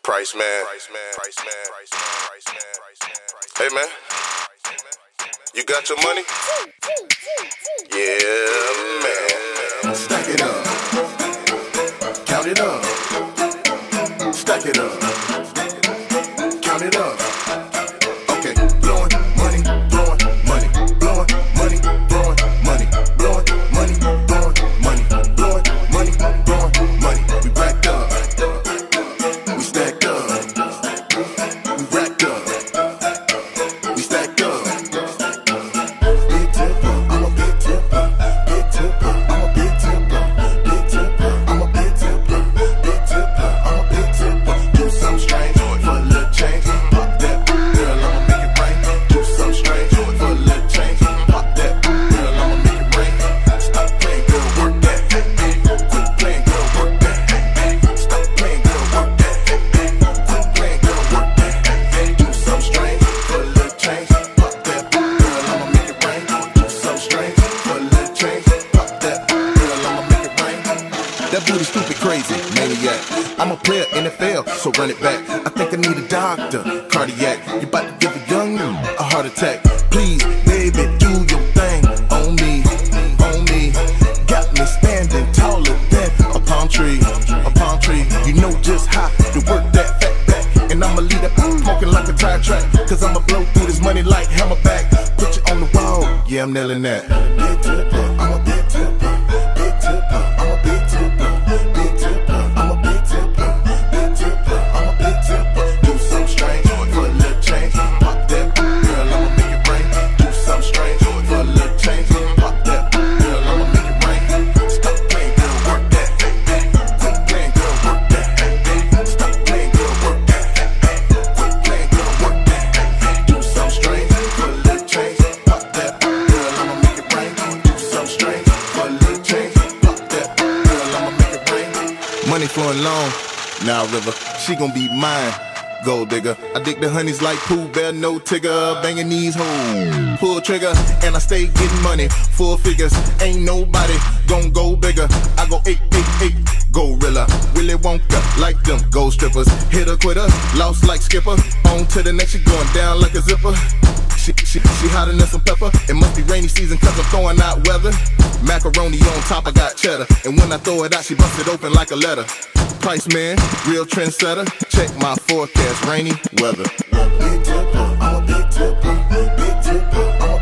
Priceman. Hey man, you got your money? Yeah man. Stack it up, count it up, stack it up, count it up. Okay, blowing money, blowing money, blowing money, blowing money, blowing money, blowing money, blowing money, blowing money. We racked up, we stacked up, we racked up, we stacked up. Big tipper, I'm a big tipper, big tipper, I'm a big tipper, big tipper, I'm a big tipper, big tipper, I'm a big tipper. Do something strange for a little change. Pop that girl, I'ma make it rain. Do something strange for a little change. Pop that girl, I'ma make it rain. Stop playing, girl, work that. Quit playing, girl, work that. Stop playing, girl, work that. Quit playing, girl, work that. Do something strange for a little change. Pop that girl, I'ma make it rain. Do something strange for a little change. Pop that girl, I'ma make it rain. That booty stupid crazy, maniac. I'm a player, NFL, so run it back. I think I need a doctor, cardiac. You about to give a young a heart attack. Please, baby, do your thing on me, on me. Got me standing taller than a palm tree, a palm tree. You know just how to work that fat back. And I'ma lead up smoking like a tire track. Cause I'ma blow through this money like hammerback. Put you on the wall, yeah, I'm nailing that. Big tipper, I'm a big tipper, big tipper, I'm a big tipper, big tipper, I'm a big tipper, big tipper, I'm a big tipper. Do something strange for a little change. Pop that girl, I'ma make it rain. Do something strange for a little change. Pop that girl, I'ma make it rain. Stop playing, girl, work that. Quit playing, girl, work that. Stop playing, girl, work that. Quit playing, girl, work that. Do something strange for a little change. Pop that girl, I'ma make it rain. Do something strange for a little change. Pop that girl, I'ma make it rain. Money flowing long, now river, she gon' be mine. Gold digger, I dig the honeys like Pooh Bear, no Tigger, banging these hoes. Pull trigger, and I stay getting money, full figures. Ain't nobody gon' go bigger. I go 888, gorilla, Willy Wonka, like them gold strippers. Hit a quitter, lost like Skipper. On to the next, she going down like a zipper. She hotter than some pepper. It must be rainy season cause I'm throwing out weather. Macaroni on top, I got cheddar. And when I throw it out, she bust it open like a letter. Priceman, real trendsetter. Check my forecast, rainy weather. Big tipper, I'm a big tipper, big tipper, I'm a